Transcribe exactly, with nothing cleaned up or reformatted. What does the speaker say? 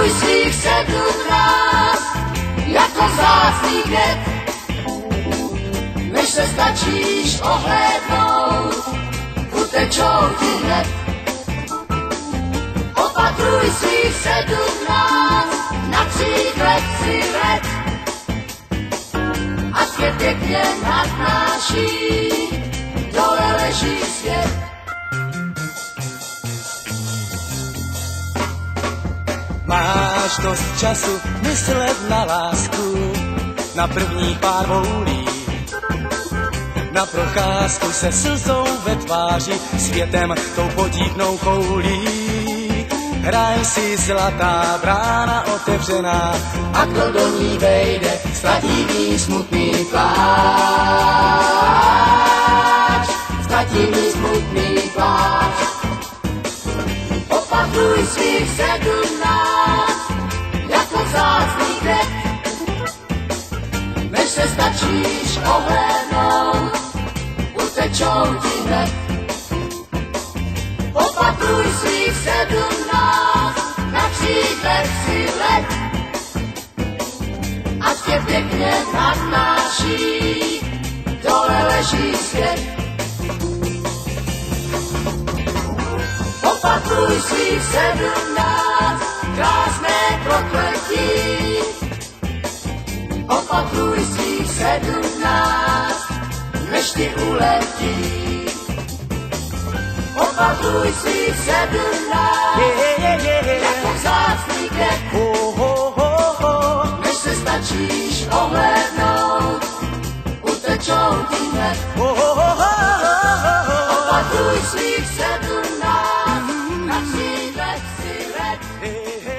Opatruj svých sedmnáct jako vzácný květ, než se stačíš ohlédnout, utečou ti hned. Opatruj svých sedmnáct na křídlech cigaret, a svět pěkně nadnáší, dole leží svět. Máš dost času myslet na lásku, na prvních pár voulí, na procházku se slzou ve tváři, světem tou podivnou koulí. Hraj si zlatá brána otevřená, a kdo do ní vejde, ztratí mý smutný pláč, ztratí mý smutný pláč. Opatruj svých sedmnáct jako vzácný květ, než se stačíš ohlédnout, utečou ti hned. Opatruj svých sedmnáct na křídlech si let, a tě pěkně nadnáší, dole leží svět. Opatruj svých sedmnáct, krásné prokletí. Opatruj svých sedmnáct, než ti uletí. Opatruj svých sedmnáct, jako vzácný květ, než se stačíš ohlédnout, utečou ti hned. Opatruj svých sedmnáct, na křídlech si let,